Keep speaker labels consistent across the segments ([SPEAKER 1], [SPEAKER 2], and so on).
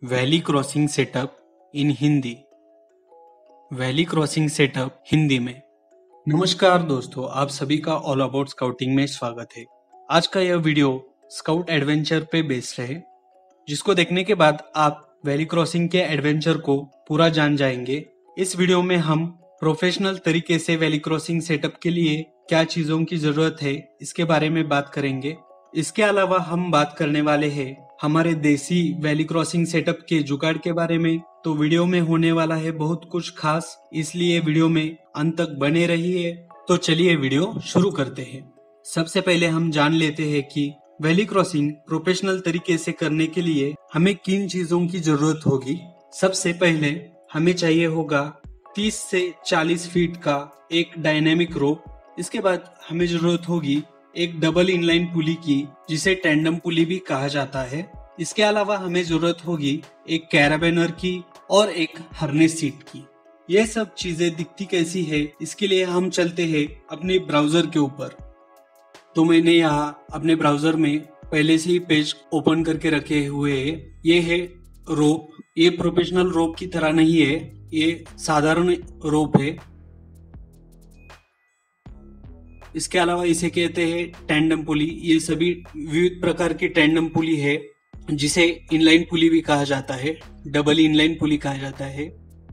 [SPEAKER 1] Valley crossing setup in Hindi. Valley crossing setup Hindi में। नमस्कार दोस्तों, आप सभी का ऑल अबाउट स्काउटिंग में स्वागत है। आज का यह वीडियो स्काउट एडवेंचर पे बेस्ड है, जिसको देखने के बाद आप वैली क्रॉसिंग के एडवेंचर को पूरा जान जाएंगे। इस वीडियो में हम प्रोफेशनल तरीके से वैली क्रॉसिंग सेटअप के लिए क्या चीजों की जरूरत है, इसके बारे में बात करेंगे। इसके अलावा हम बात करने वाले हैं हमारे देसी वैली क्रॉसिंग सेटअप के जुगाड़ के बारे में। तो वीडियो में होने वाला है बहुत कुछ खास, इसलिए वीडियो में अंत तक बने रहिए। तो चलिए वीडियो शुरू करते हैं। सबसे पहले हम जान लेते हैं कि वैली क्रॉसिंग प्रोफेशनल तरीके से करने के लिए हमें किन चीजों की जरूरत होगी। सबसे पहले हमें चाहिए होगा 30 से 40 फीट का एक डायनेमिक रोप। इसके बाद हमें जरूरत होगी एक डबल इनलाइन पुली की, जिसे टैंडम पुली भी कहा जाता है। इसके अलावा हमें जरूरत होगी एक कैराबेनर की और एक हार्नेस सीट की। ये सब चीजें दिखती कैसी है, इसके लिए हम चलते हैं अपने ब्राउजर के ऊपर। तो मैंने यहाँ अपने ब्राउजर में पहले से ही पेज ओपन करके रखे हुए हैं। ये है रोप। ये प्रोफेशनल रोप की तरह नहीं है, ये साधारण रोप है। इसके अलावा इसे कहते हैं टैंडम पुली। ये सभी विविध प्रकार की टैंडम पुली है, जिसे इनलाइन पुली भी कहा जाता है, डबल इनलाइन पुली कहा जाता है।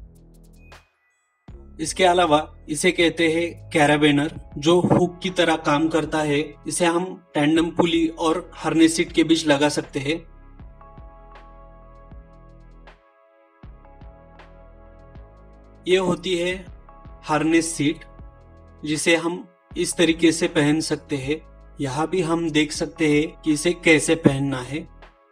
[SPEAKER 1] इसके अलावा इसे कहते हैं कैराबेनर, जो हुक की तरह काम करता है। इसे हम टैंडम पुली और हार्नेस सीट के बीच लगा सकते हैं। ये होती है हार्नेस सीट, जिसे हम इस तरीके से पहन सकते हैं। यहाँ भी हम देख सकते हैं कि इसे कैसे पहनना है।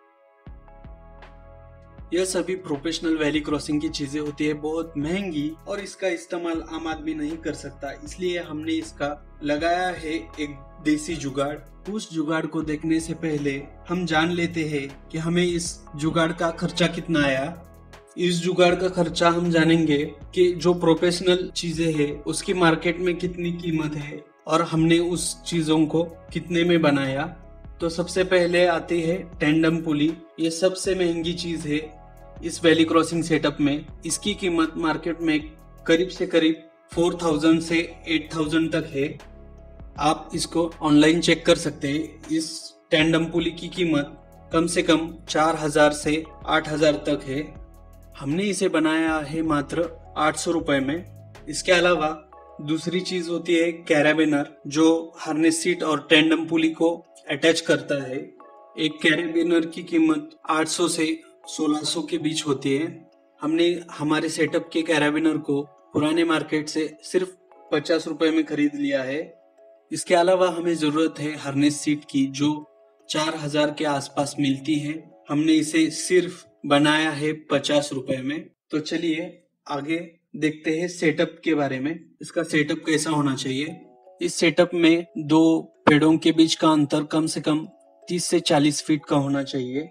[SPEAKER 1] यह सभी प्रोफेशनल वैली क्रॉसिंग की चीजें होती है, बहुत महंगी, और इसका इस्तेमाल आम आदमी नहीं कर सकता। इसलिए हमने इसका लगाया है एक देसी जुगाड़। उस जुगाड़ को देखने से पहले हम जान लेते हैं कि हमें इस जुगाड़ का खर्चा कितना आया। इस जुगाड़ का खर्चा हम जानेंगे कि जो प्रोफेशनल चीजें हैं उसकी मार्केट में कितनी कीमत है और हमने उस चीजों को कितने में बनाया। तो सबसे पहले आती है टैंडम पुली। ये सबसे महंगी चीज है इस वैली क्रॉसिंग सेटअप में। इसकी कीमत मार्केट में करीब से करीब 4000 से 8000 तक है। आप इसको ऑनलाइन चेक कर सकते हैं। इस टैंडम पुली की कीमत कम से कम 4000 से 8000 तक है। हमने इसे बनाया है मात्र 800 रुपए में। इसके अलावा दूसरी चीज होती है कैराबेनर, जो हार्नेस सीट और टैंडम पुली को अटैच करता है। एक कैराबेनर की कीमत 800 से 1600 के बीच होती है। हमने हमारे सेटअप के कैराबेनर को पुराने मार्केट से सिर्फ 50 रुपए में खरीद लिया है। इसके अलावा हमें जरूरत है हार्नेस सीट की, जो 4000 के आसपास मिलती है। हमने इसे सिर्फ बनाया है 50 रुपए में। तो चलिए आगे देखते हैं सेटअप के बारे में। इसका सेटअप कैसा होना चाहिए। इस सेटअप में दो पेड़ों के बीच का अंतर कम से कम 30 से 40 फीट का होना चाहिए।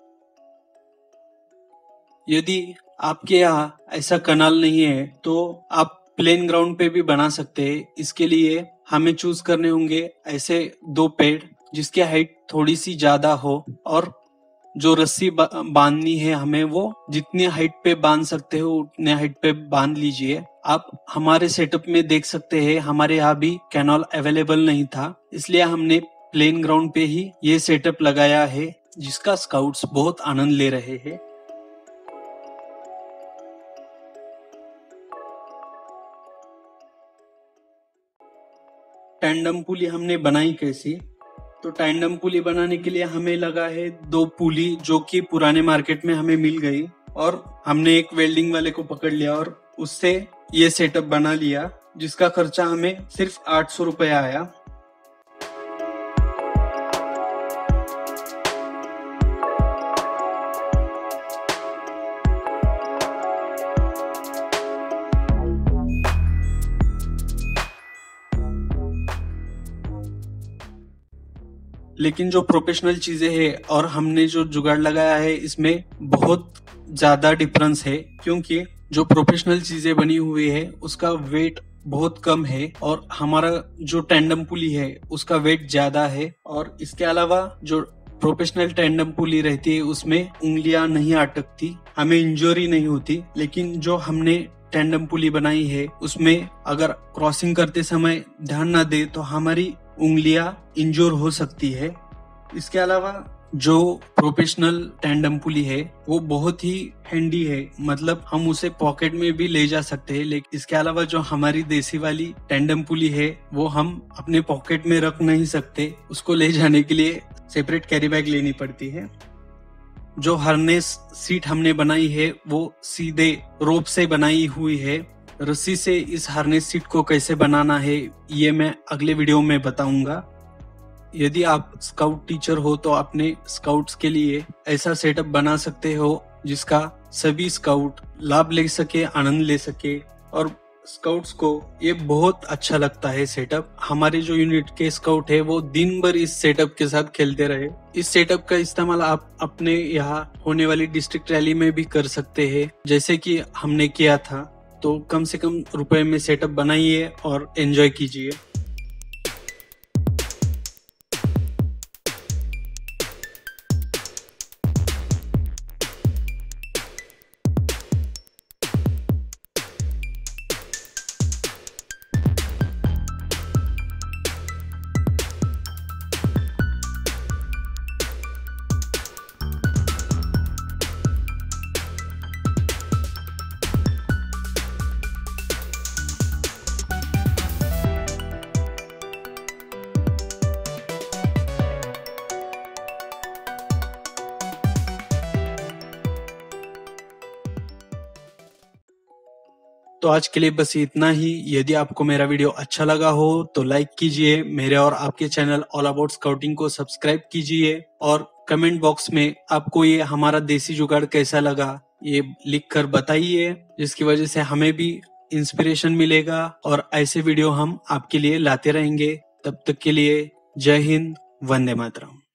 [SPEAKER 1] यदि आपके यहाँ ऐसा कनाल नहीं है तो आप प्लेन ग्राउंड पे भी बना सकते हैं। इसके लिए हमें चूज करने होंगे ऐसे दो पेड़ जिसकी हाइट थोड़ी सी ज्यादा हो, और जो रस्सी बांधनी है हमें, वो जितनी हाइट पे बांध सकते हो उतने हाइट पे बांध लीजिए। आप हमारे सेटअप में देख सकते हैं हमारे यहाँ भी कैनॉल अवेलेबल नहीं था, इसलिए हमने प्लेन ग्राउंड पे ही ये सेटअप लगाया है, जिसका स्काउट्स बहुत आनंद ले रहे हैं। टैंडम पुली हमने बनाई कैसी। तो टैंडम पुली बनाने के लिए हमें लगा है 2 पुली, जो कि पुराने मार्केट में हमें मिल गई, और हमने एक वेल्डिंग वाले को पकड़ लिया और उससे ये सेटअप बना लिया, जिसका खर्चा हमें सिर्फ 800 रुपए आया। लेकिन जो प्रोफेशनल चीजें हैं और हमने जो जुगाड़ लगाया है, इसमें बहुत ज्यादा डिफरेंस है, क्योंकि जो प्रोफेशनल चीजें बनी हुई है उसका वेट बहुत कम है और हमारा जो टैंडम पुली है उसका वेट ज्यादा है। और इसके अलावा जो प्रोफेशनल टैंडम पुली रहती है उसमें उंगलियां नहीं अटकती, हमें इंजरी नहीं होती। लेकिन जो हमने टैंडम पुली बनाई है उसमें अगर क्रॉसिंग करते समय ध्यान न दे तो हमारी उंगलियां इंजोर हो सकती है। इसके अलावा जो प्रोफेशनल टैंडम पुली है वो बहुत ही हैंडी है, मतलब हम उसे पॉकेट में भी ले जा सकते हैं। लेकिन इसके अलावा जो हमारी देसी वाली टैंडम पुली है वो हम अपने पॉकेट में रख नहीं सकते, उसको ले जाने के लिए सेपरेट कैरी बैग लेनी पड़ती है। जो हार्नेस सीट हमने बनाई है वो सीधे रोप से बनाई हुई है। रस्सी से इस हार्नेस सीट को कैसे बनाना है ये मैं अगले वीडियो में बताऊंगा। यदि आप स्काउट टीचर हो तो अपने स्काउट्स के लिए ऐसा सेटअप बना सकते हो जिसका सभी स्काउट लाभ ले सके, आनंद ले सके। और स्काउट्स को ये बहुत अच्छा लगता है सेटअप। हमारे जो यूनिट के स्काउट है वो दिन भर इस सेटअप के साथ खेलते रहे। इस सेटअप का इस्तेमाल आप अपने यहाँ होने वाली डिस्ट्रिक्ट रैली में भी कर सकते हैं, जैसे कि हमने किया था। तो कम से कम रुपए में सेटअप बनाइए और एंजॉय कीजिए। तो आज के लिए बस इतना ही। यदि आपको मेरा वीडियो अच्छा लगा हो तो लाइक कीजिए, मेरे और आपके चैनल ऑल अबाउट स्काउटिंग को सब्सक्राइब कीजिए और कमेंट बॉक्स में आपको ये हमारा देसी जुगाड़ कैसा लगा ये लिखकर बताइए, जिसकी वजह से हमें भी इंस्पिरेशन मिलेगा और ऐसे वीडियो हम आपके लिए लाते रहेंगे। तब तक के लिए जय हिंद, वंदे मातरम।